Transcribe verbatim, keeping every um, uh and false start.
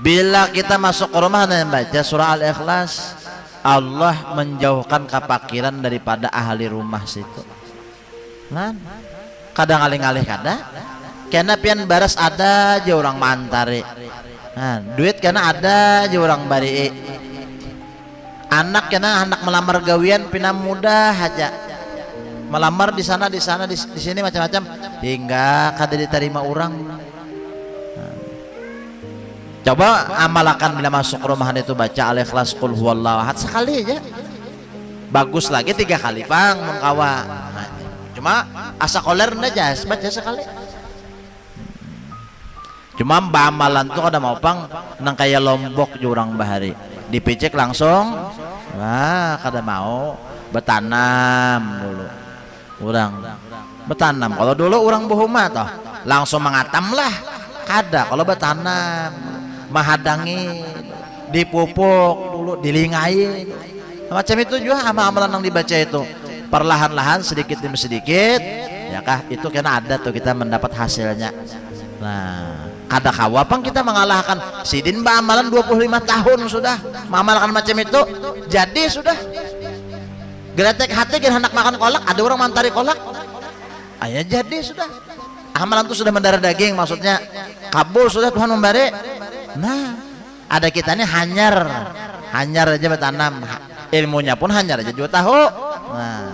Bila kita masuk ke rumah dan baca surah Al-Ikhlas, Allah menjauhkan kepakiran daripada ahli rumah situ. Nah, kadang alih-alih kada, karena pian baras ada aja orang mantare. Nah, duit karena ada aja orang bari. Anak karena anak melamar gawian pina mudah aja. Melamar di sana di sana di, di sini macam-macam hingga kada diterima orang. Coba amalkan bila masuk rumahan itu baca Al-Ikhlas qul huwallahu ahad sekali aja. Bagus lagi tiga kali pang mun kawa. Nah, cuma asa koler aja baca sekali. Cuma amalan tuh kada mau pang nang kaya lombok jurang bahari. Dipicek langsung. Wah, kada mau betanam dulu. Urang betanam. Kalau dulu orang buhuma toh langsung mengatam lah. Kada kalau betanam. Mahadangi, dipupuk dulu, dilingai, macam itu juga amalan yang dibaca itu perlahan-lahan sedikit demi sedikit, ya kah itu karena ada tuh kita mendapat hasilnya. Nah, kada kawapang kita mengalahkan sidin ba amalan dua puluh lima tahun sudah mengamalkan macam itu, jadi sudah gretek hati kan anak makan kolak, ada orang mantari kolak, ayah jadi sudah amalan itu sudah mendarah daging, maksudnya kabul sudah Tuhan memberi. Nah, ada kita ini hanyar, hanyar aja bertanam, ilmunya pun hanyar aja juga tahu. Nah,